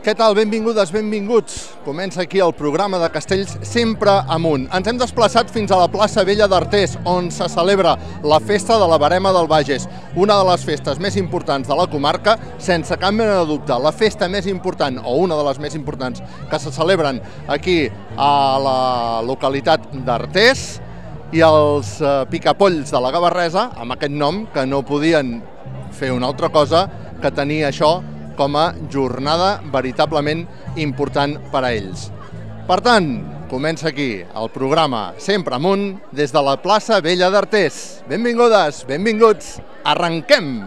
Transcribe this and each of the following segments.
Què tal? Benvingudes, benvinguts. Comença aquí el programa de Castells sempre amunt. Ens hem desplaçat fins a la plaça Vella d'Artés, on se celebra la festa de la Verema del Bages, una de les festes més importants de la comarca, sense cap mena de dubte. La festa més important, o una de les més importants, que se celebren aquí a la localitat d'Artés, i els picapolls de la Gavarresa, amb aquest nom, que no podien fer una altra cosa que tenir això com a jornada veritablement important per a ells. Per tant, comença aquí el programa Sempre Amunt des de la plaça Vella d'Artés. Benvingudes, benvinguts, arrenquem!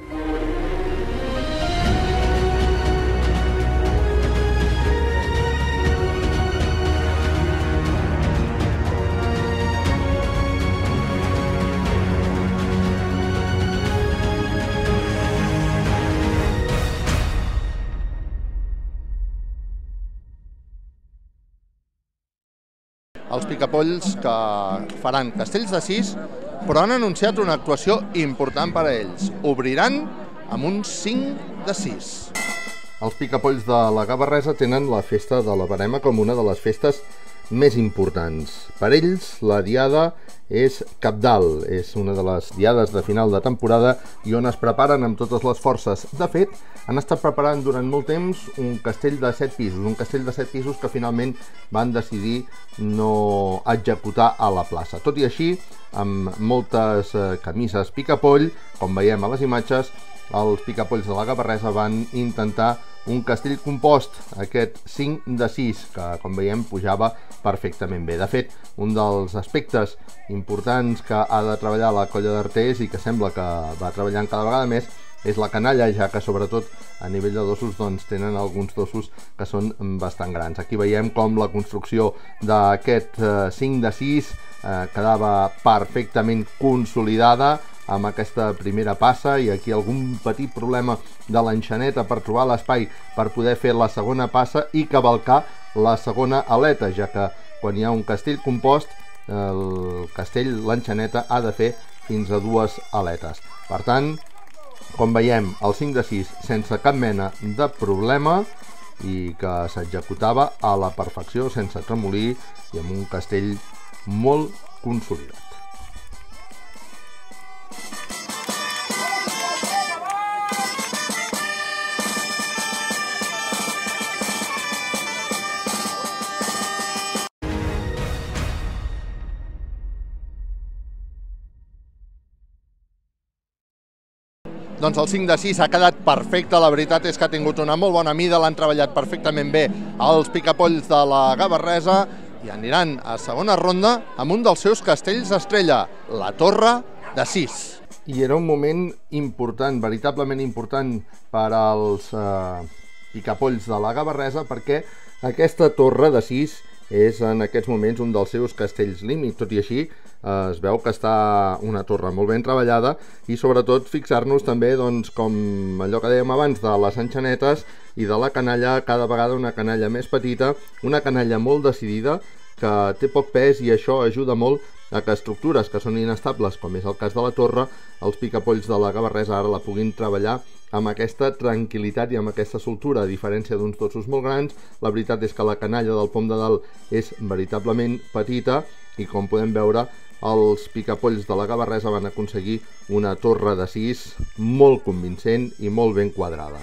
Els picapolls que faran Castells de Sis, però han anunciat una actuació important per a ells. Obriran amb un 5 de 6. Els picapolls de la Gavarresa tenen la festa de la Verema com una de les festes més importants. Per ells, la diada és cabdal, és una de les diades de final de temporada i on es preparen amb totes les forces. De fet, han estat preparant durant molt temps un castell de 7 pisos, que finalment van decidir no executar a la plaça. Tot i així, amb moltes camises picapoll, com veiem a les imatges, els picapolls de la Gavarresa van intentar un castell compost, aquest 5 de 6, que com veiem pujava perfectament bé. De fet, un dels aspectes importants que ha de treballar la colla d'Artés i que sembla que va treballant cada vegada més és la canalla, ja que sobretot a nivell de dossos doncs, tenen alguns dossos que són bastant grans. Aquí veiem com la construcció d'aquest 5 de 6 quedava perfectament consolidada amb aquesta primera passa, i aquí algun petit problema de l'enxaneta per trobar l'espai per poder fer la segona passa i cavalcar la segona aleta, ja que quan hi ha un castell compost, el castell, l'enxaneta, ha de fer fins a 2 aletes. Per tant, com veiem, el 5 de 6 sense cap mena de problema i que s'executava a la perfecció, sense tremolir i amb un castell molt consolidat. Doncs el 5 de 6 ha quedat perfecte, la veritat és que ha tingut una molt bona mida, l'han treballat perfectament bé els picapolls de la Gavarresa i aniran a segona ronda amb un dels seus castells estrella, la Torre de 6. I era un moment important, veritablement important per als picapolls de la Gavarresa, perquè aquesta Torre de 6 és en aquests moments un dels seus castells límit. Tot i així, es veu que està una torre molt ben treballada i sobretot fixar-nos també, doncs, com allò que dèiem abans de les enxanetes i de la canalla, cada vegada una canalla més petita, una canalla molt decidida, que té poc pes, i això ajuda molt a que estructures que són inestables, com és el cas de la torre, els picapolls de la Gavarresa ara la puguin treballar amb aquesta tranquil·litat i amb aquesta soltura. A diferència d'uns dossos molt grans, la veritat és que la canalla del pom de dalt és veritablement petita i, com podem veure, els picapolls de la Gavarresa van aconseguir una torre de 6 molt convincent i molt ben quadrada.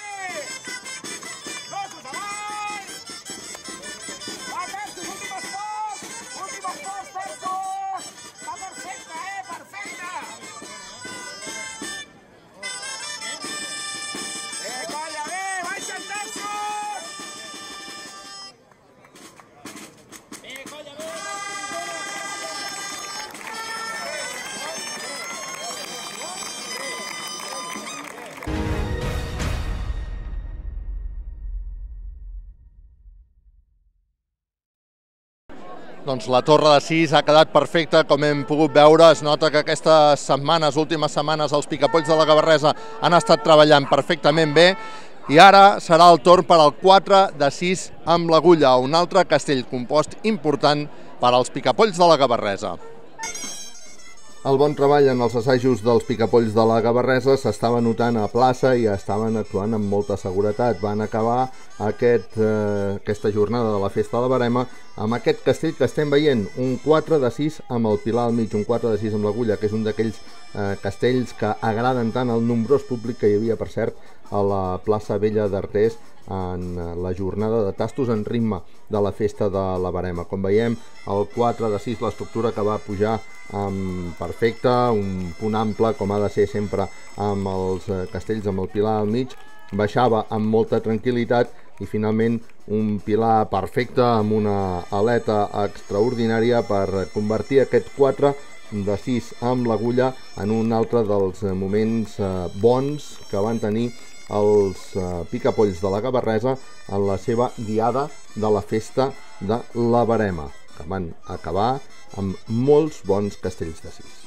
Doncs la Torre de 6 ha quedat perfecta, com hem pogut veure. Es nota que aquestes setmanes, últimes setmanes, els picapolls de la Gavarresa han estat treballant perfectament bé. I ara serà el torn per al 4 de 6 amb l'Agulla, un altre castell compost important per als picapolls de la Gavarresa. El bon treball en els assajos dels picapolls de la Gavarresa s'estava notant a plaça i estaven actuant amb molta seguretat. Van acabar aquesta jornada de la Festa de la Verema amb aquest castell que estem veient, un 4 de 6 amb el pilar al mig, un 4 de 6 amb l'agulla, que és un d'aquells castells que agraden tant al nombrós públic que hi havia, per cert, a la plaça Vella d'Artés en la jornada de tastos en ritme de la Festa de la Verema. Com veiem, el 4 de 6, l'estructura que va pujar perfecte, un punt ample com ha de ser sempre amb els castells, amb el pilar al mig, baixava amb molta tranquil·litat i finalment un pilar perfecte amb una aleta extraordinària per convertir aquest 4 de 6 amb l'agulla en un altre dels moments bons que van tenir els picapolls de la Gavarresa en la seva diada de la Festa de la Verema, que van acabar amb molts bons castells de 6.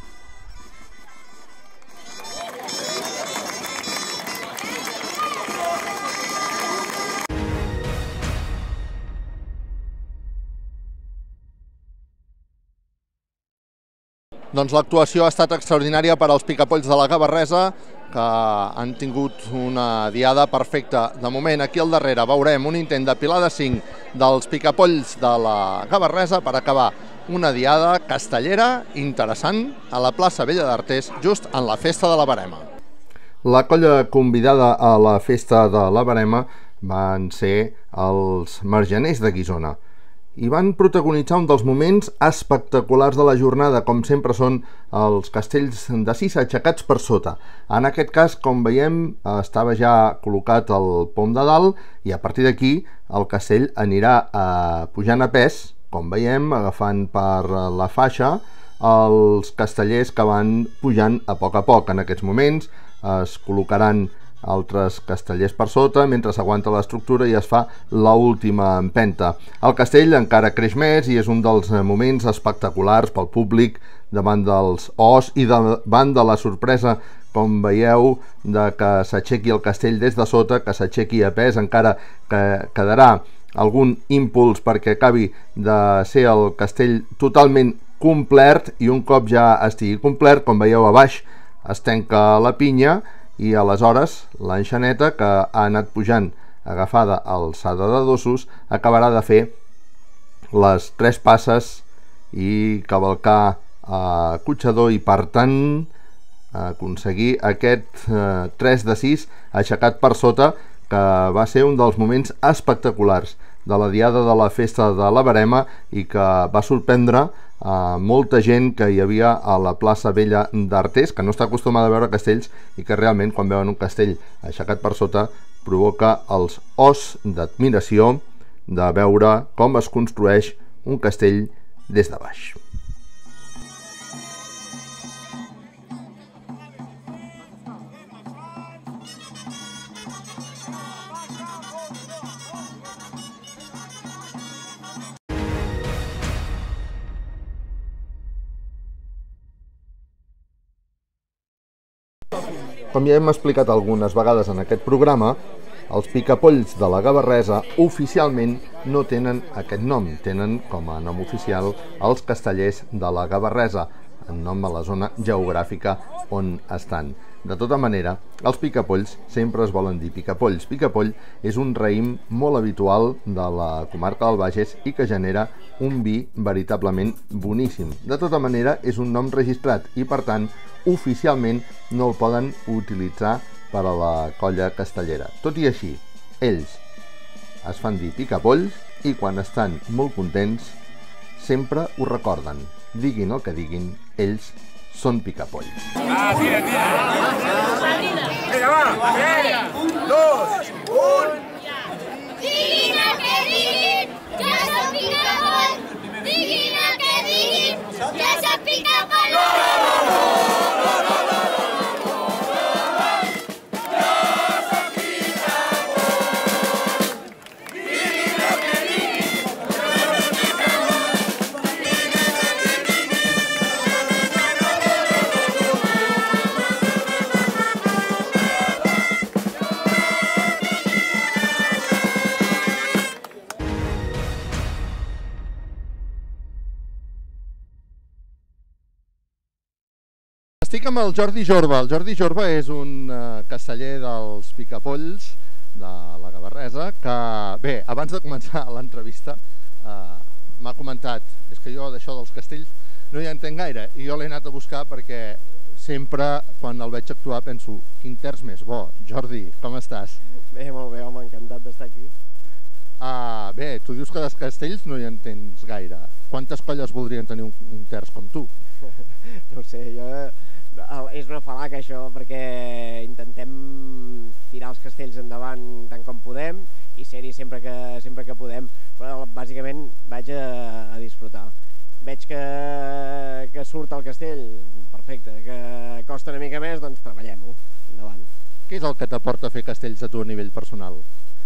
Doncs l'actuació ha estat extraordinària per als picapolls de la Gavarresa, que han tingut una diada perfecta. De moment, aquí al darrere veurem un intent de pilar de 5 dels picapolls de la Gavarresa per acabar una diada castellera interessant a la plaça Vella d'Artés, just en la Festa de la Verema. La colla convidada a la Festa de la Verema van ser els Margeners de Guissona i van protagonitzar un dels moments espectaculars de la jornada, com sempre són els castells de 6 aixecats per sota. En aquest cas, com veiem, estava ja col·locat el pom de dalt i a partir d'aquí el castell anirà pujant a pes, com veiem, agafant per la faixa els castellers que van pujant a poc. En aquests moments es col·locaran altres castellers per sota mentre s'aguanta l'estructura i es fa l'última empenta. El castell encara creix més i és un dels moments espectaculars pel públic davant dels os i davant de la sorpresa, com veieu, de que s'aixequi el castell des de sota, que s'aixequi a pes, encara que quedarà algun impuls perquè acabi de ser el castell totalment complet i un cop ja estigui complet, com veieu a baix, es tanca la pinya i aleshores l'enxaneta, que ha anat pujant agafada a alçada de dosos, acabarà de fer les 3 passes i cavalcar a cotxador i, per tant, aconseguir aquest 3 de 6 aixecat per sota, que va ser un dels moments espectaculars de la diada de la Festa de la Verema i que va sorprendre a molta gent que hi havia a la plaça Vella d'Artés, que no està acostumada a veure castells i que realment, quan veuen un castell aixecat per sota, provoca els os d'admiració de veure com es construeix un castell des de baix. Com ja hem explicat algunes vegades en aquest programa, els picapolls de la Gavarresa oficialment no tenen aquest nom, tenen com a nom oficial els castellers de la Gavarresa, en nom a la zona geogràfica on estan. De tota manera, els picapolls sempre es volen dir picapolls. Picapoll és un raïm molt habitual de la comarca del Bages i que genera un vi veritablement boníssim. De tota manera, és un nom registrat i, per tant, oficialment no el poden utilitzar per a la colla castellera. Tot i així, ells es fan dir picapolls i quan estan molt contents sempre ho recorden. Diguin el que diguin, ells són picapolls. Tira! Vinga, va! 3, 2, 1... Diguin el que diguin, ja som picapolls! Diguin el que diguin, ja som picapolls! Estic amb el Jordi Jorba. El Jordi Jorba és un casteller dels Picapolls de la Gavarresa que, bé, abans de començar l'entrevista m'ha comentat, és que jo d'això dels castells no hi entenc gaire, i jo l'he anat a buscar perquè sempre quan el veig actuar penso, quin terç més bo. Jordi, com estàs? Bé, molt bé, home, encantat d'estar aquí. Bé, tu dius que dels castells no hi entens gaire. Quantes colles voldrien tenir un terç com tu? No sé, és una falaca això, perquè intentem tirar els castells endavant tant com podem i ser-hi sempre que podem, però bàsicament vaig a disfrutar. Veig que surt el castell, perfecte, que costa una mica més, doncs treballem-ho, endavant. Què és el que t'aporta fer castells a tu a nivell personal?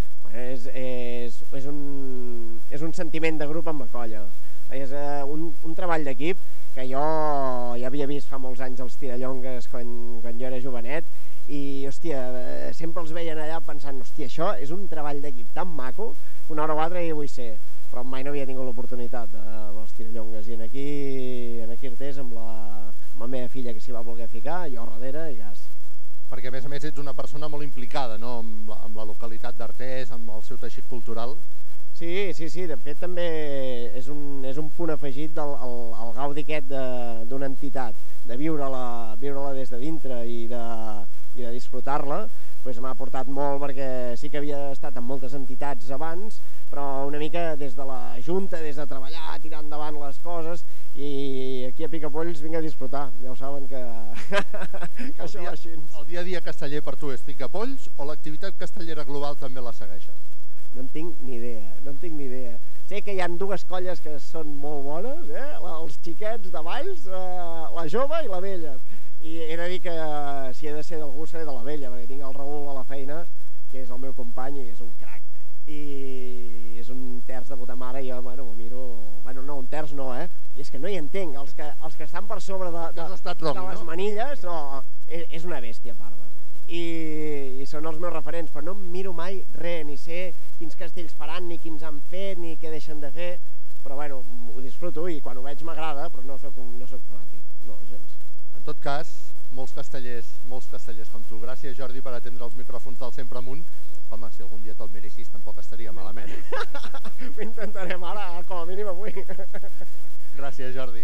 És un sentiment de grup amb la colla, és un treball d'equip que jo ja havia vist fa molts anys els tirallongues quan jo era jovenet i, hòstia, sempre els veien allà pensant, hòstia, això és un treball d'equip tan maco que una hora o altra hi vull ser, però mai no havia tingut l'oportunitat dels tirallongues i aquí Artés amb la meva filla que s'hi va voler ficar, jo darrere i gas. Perquè a més ets una persona molt implicada, no?, amb la localitat d'Artés, amb el seu teixit cultural. Sí, de fet també és un punt afegit al gaudi aquest d'una entitat, de viure-la des de dintre i de disfrutar-la, m'ha aportat molt perquè sí que havia estat en moltes entitats abans, però una mica des de la junta, des de treballar, tirar endavant les coses, i aquí a Picapolls vinc a disfrutar, ja ho saben que això va així. El dia a dia casteller per tu és Picapolls o l'activitat castellera global també la segueixes? No en tinc ni idea, Sé que hi ha dues colles que són molt bones, els xiquets de Valls, la jove i la vella. I he de dir que si he de ser d'algú seré de la vella, perquè tinc el Raül a la feina, que és el meu company i és un crac. I és un terç de puta mare i jo, m'ho miro... no, un terç no, I és que no hi entenc, els que estan per sobre de les manilles, no, és una bèstia, parla. I són els meus referents, però no em miro mai res, ni sé quins castells faran, ni quins han fet, ni què deixen de fer, però bueno, ho disfruto i quan ho veig m'agrada, però no soc fanàtic, no, gens. En tot cas, molts castellers com tu. Gràcies, Jordi, per atendre els micròfons del Sempre Amunt. Home, si algun dia te'l meressis tampoc estaria malament. Ho intentarem ara, com a mínim avui. Gràcies, Jordi.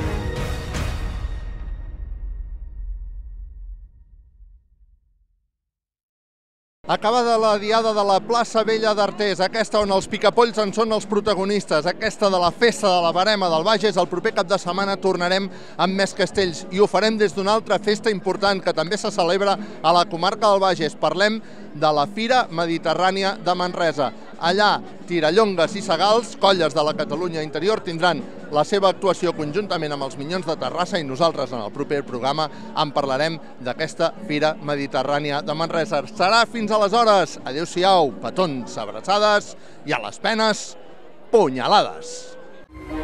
Acabada la diada de la plaça Vella d'Artés, aquesta on els Picapolls en són els protagonistes, aquesta de la festa de la Verema del Bages, el proper cap de setmana tornarem amb més castells i ho farem des d'una altra festa important que també se celebra a la comarca del Bages. Parlem de la Fira Mediterrània de Manresa. Allà, tirallongues i segals, colles de la Catalunya interior, tindran la seva actuació conjuntament amb els Minyons de Terrassa i nosaltres en el proper programa en parlarem d'aquesta Fira Mediterrània de Manresa. Serà fins aleshores. Adéu-siau, petons, abraçades i a les penes, punyalades.